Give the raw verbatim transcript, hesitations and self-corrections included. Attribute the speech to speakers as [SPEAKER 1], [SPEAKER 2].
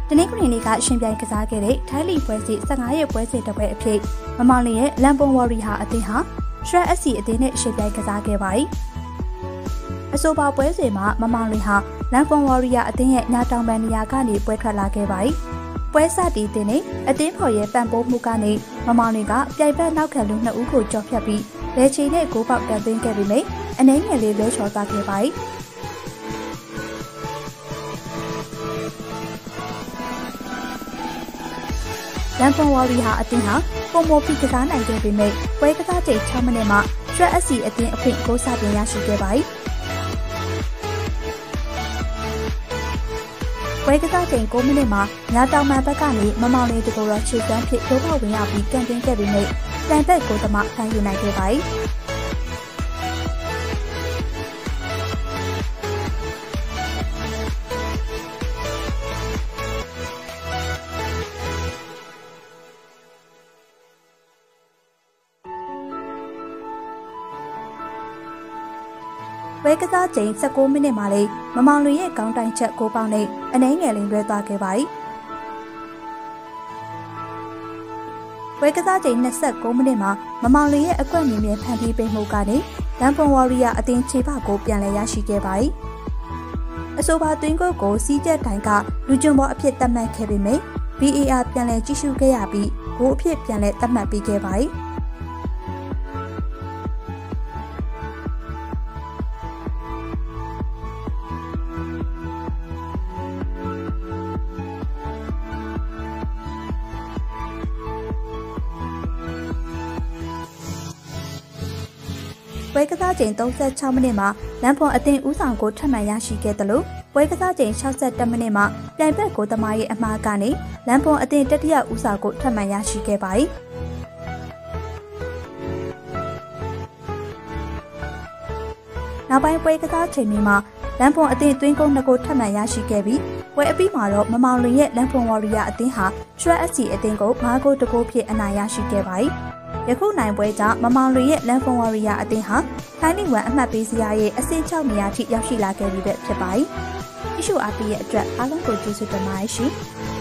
[SPEAKER 1] တနင်္ဂနွေနေ့ကရှင်ပြိုင်ကစားခဲ့တဲ့ထိုင်းလီပွဲစဉ်ဆယ့်ငါရက်ပွဲစဉ်တစ်ပွဲအဖြစ်မမောင်လင်းရဲ့လမ်ပွန်ဝေါ်ရီဟာအသင်းဟာရှရက် အက်ဖ် စီ အသင်းနဲ့ရှင်ပြိုင်ကစားခဲ့ပါတယ်။အဆိုပါပွဲစဉ်မှာမမောင်လင်းဟာလမ်ပွန်ဝေါ်ရီယာအသင်းရဲ့ညာတောင်ပန်နေရာကနေပွဲထွက်လာခဲ့ပါတယ်။ပွဲစတီးတင်နေအသင်းဖော်ရဲ့ပံ့ပိုးမှုကနေမမောင်လင်းကပြိုင်ဘက်နောက်ခံလူနှစ်ဦးကိုကြော်ဖြတ်ပြီးလက်ချီနဲ့ဂိုးပေါက်တက်သွင်းခဲ့ပြီးမိအနှဲငယ်လေးလွဲချော်သွားခဲ့ပါတယ်။လမ်ပွန်ဝေါ်ရီဟာအသင်းဟာပုံမပြီးကစားနိုင်ခဲ့ပေမဲ့ပွဲကစားချိန်၆မိနစ်မှာရှရက် အက်ဖ် စီ အသင်းအဖွင့်ဂိုးစတင်ရရှိခဲ့ပါတယ်။ပွဲကစားချိန်၉မိနစ်မှာညာတောင်မှန်ဘက်ကနေမမောင်လေးတကူတော်ခြေစမ်းဖြစ်ဂိုးပေါက်ဝင်ရောက်ပြီးကန်တင်ခဲ့ပေမဲ့တန်ဘက်ကိုသမားခံယူနိုင်ခဲ့ပါတယ်။ပွဲကစားချိန်၁၉မိနစ်မှာလေမမောင်လွင်ရဲ့ကောင်းတိုင်ချက်ကိုပေါင်းနဲ့အနှဲငယ်လေးလွဲသွားခဲ့ပါတယ်။ပွဲကစားချိန်၂၉မိနစ်မှာမမောင်လွင်ရဲ့အကွက်မြင်မြင်ဖန်တီးပေးမှုကနေလမ်ပွန်ဝေါ်ရီယာအသင်းခြေပကိုပြန်လည်ရရှိခဲ့ပါတယ်။အဆိုပါသွင်းဂိုးကိုစီးကျက်တိုင်ကလူကျွန်းပေါ်အဖြစ်သတ်မှတ်ခဲ့ပေမဲ့ ဗီ အေ အာ ပြန်လည်ကြည့်ရှုခဲ့ရပြီးဂိုးအဖြစ်ပြန်လည်သတ်မှတ်ပေးခဲ့ပါတယ်။ပွဲကစားချိန်၃၆မိနစ်မှာလမ်ပွန်အသင်းဦးဆောင်ကိုထပ်မံရရှိခဲ့တယ်လို့ပွဲကစားချိန်၆၁မိနစ်မှာပြိုင်ဘက်ကိုသမားရဲ့အမှားကနေလမ်ပွန်အသင်းတတိယဦးဆောင်ကိုထပ်မံရရှိခဲ့ပါတယ်။နောက်ပိုင်းပွဲကစားချိန်မှာလမ်ပွန်အသင်းသွင်းကုန်နှစ်ကိုထပ်မံရရှိခဲ့ပြီးပွဲအပြီးမှာတော့မမောင်လွင်ရဲ့လမ်ပွန်ဝေါ်ရီယာအသင်းဟာရှရက် အက်ဖ် စီ အသင်းကို၅ဂိုးတဂိုးဖြင့်အနိုင်ရရှိခဲ့ပါတယ်။ယခုနိုင်ပွဲကြောင့်မမောင်လွင်ရဲ့လမ်ပွန်ဝေါ်ရီယာအသင်းဟာထိုင်းလီဂ်အမှတ်ပေးစရာရဲ့အဆင့်၆နေရာထိရောက်ရှိလာခဲ့ပြီပဲဖြစ်ပါတယ်။အရှူအာပီရဲ့အတွက်အားလုံးကိုကျေးဇူးတင်ပါတယ်ရှင်။